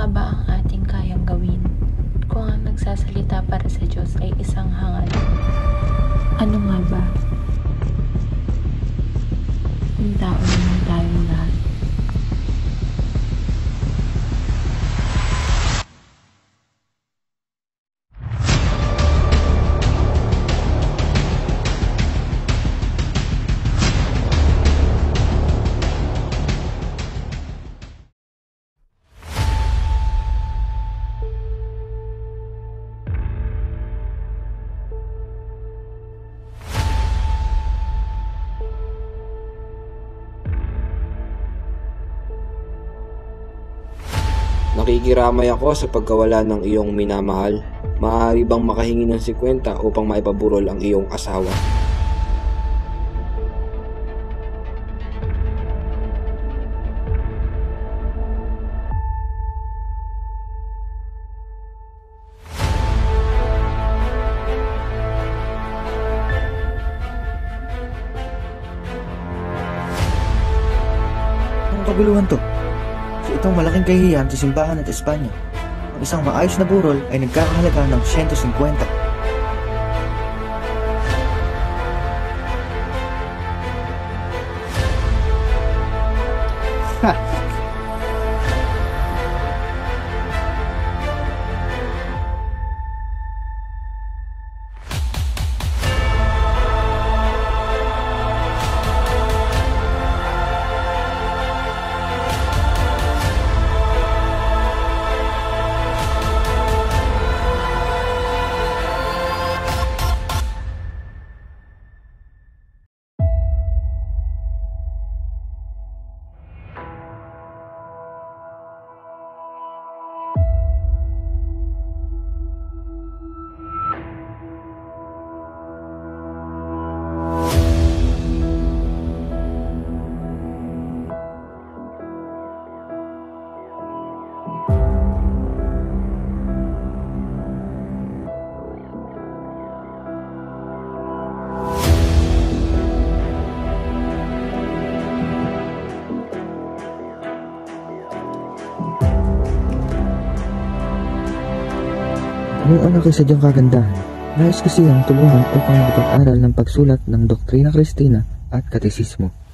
ba ang ating kayang gawin kung ang nagsasalita para sa Diyos ay isang hangad? Ano nga ba? Yung tao naman tayong lahat. Nakikiramay ako sa pagkawala ng iyong minamahal. Maaari bang makahingi ng 50 upang maipaburol ang iyong asawa? Anong kaguluhan to? So itong malaking kahihiyan sa simbahan at Espanya. Ang isang maayos na burol ay nagkakahalaga ng 150. Ha! Ang anak ay sadyang kagandahan. Nais ko siyang tulungan upang makapag-aral ng pagsulat ng Doktrina Christina at Katesismo.